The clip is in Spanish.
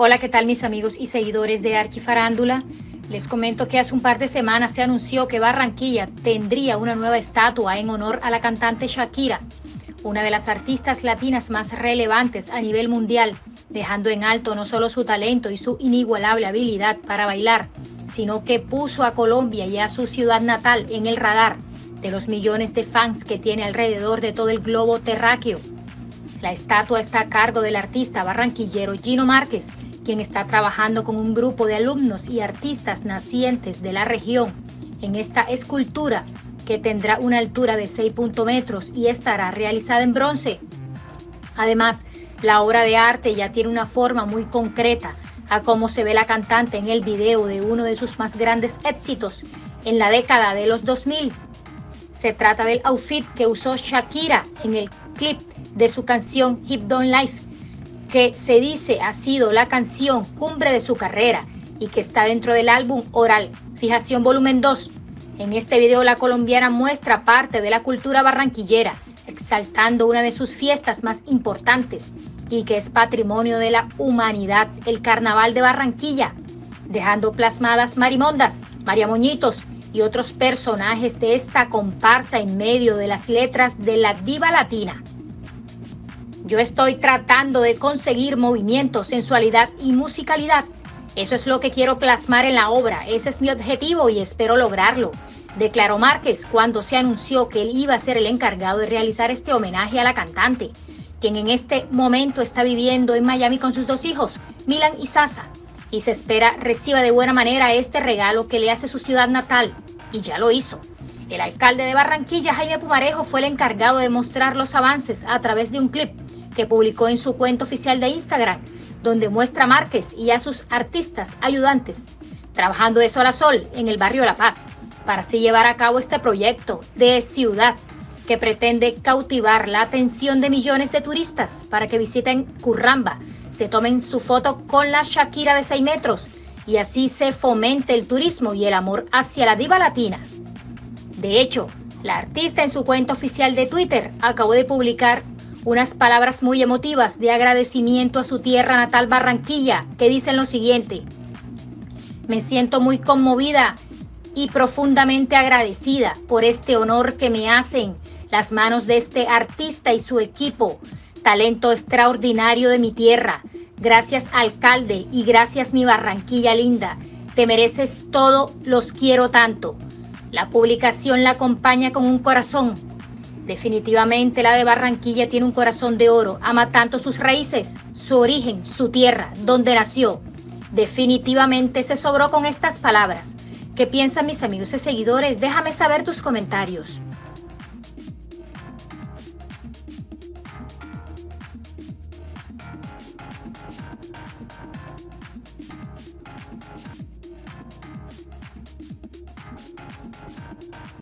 Hola, ¿qué tal mis amigos y seguidores de Arquifarándula? Les comento que hace un par de semanas se anunció que Barranquilla tendría una nueva estatua en honor a la cantante Shakira, una de las artistas latinas más relevantes a nivel mundial, dejando en alto no solo su talento y su inigualable habilidad para bailar, sino que puso a Colombia y a su ciudad natal en el radar de los millones de fans que tiene alrededor de todo el globo terráqueo. La estatua está a cargo del artista barranquillero Gino Márquez, quien está trabajando con un grupo de alumnos y artistas nacientes de la región en esta escultura que tendrá una altura de 6 metros y estará realizada en bronce. Además, la obra de arte ya tiene una forma muy concreta a cómo se ve la cantante en el video de uno de sus más grandes éxitos en la década de los 2000. Se trata del outfit que usó Shakira en el clip de su canción Hips Don't Lie, que se dice ha sido la canción cumbre de su carrera y que está dentro del álbum Oral, Fijación Volumen 2. En este video la colombiana muestra parte de la cultura barranquillera, exaltando una de sus fiestas más importantes y que es patrimonio de la humanidad, el Carnaval de Barranquilla, dejando plasmadas marimondas, mariamoñitos y otros personajes de esta comparsa en medio de las letras de la diva latina. Yo estoy tratando de conseguir movimiento, sensualidad y musicalidad. Eso es lo que quiero plasmar en la obra, ese es mi objetivo y espero lograrlo, declaró Márquez cuando se anunció que él iba a ser el encargado de realizar este homenaje a la cantante, quien en este momento está viviendo en Miami con sus 2 hijos, Milan y Sasa, y se espera reciba de buena manera este regalo que le hace su ciudad natal, y ya lo hizo. El alcalde de Barranquilla, Jaime Pumarejo, fue el encargado de mostrar los avances a través de un clip que publicó en su cuenta oficial de Instagram, donde muestra a Márquez y a sus artistas ayudantes trabajando de sol a sol en el barrio La Paz para así llevar a cabo este proyecto de ciudad que pretende cautivar la atención de millones de turistas para que visiten Curramba, se tomen su foto con la Shakira de 6 metros y así se fomente el turismo y el amor hacia la diva latina. De hecho, la artista en su cuenta oficial de Twitter acabó de publicar unas palabras muy emotivas de agradecimiento a su tierra natal Barranquilla, que dicen lo siguiente: me siento muy conmovida y profundamente agradecida por este honor que me hacen las manos de este artista y su equipo, talento extraordinario de mi tierra. Gracias, alcalde, y gracias, mi Barranquilla linda. Te mereces todo, los quiero tanto. La publicación la acompaña con un corazón. Definitivamente la de Barranquilla tiene un corazón de oro, ama tanto sus raíces, su origen, su tierra, donde nació. Definitivamente se sobró con estas palabras. ¿Qué piensan mis amigos y seguidores? Déjame saber tus comentarios.